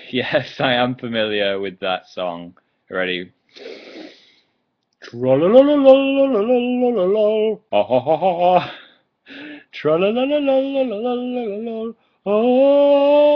Yes, I am familiar with that song. Ready? Tra-la-la-la-la-la-la-la-la-la. Ha ha ha ha. Tra-la-la-la-la-la-la-la-la-la. Oh.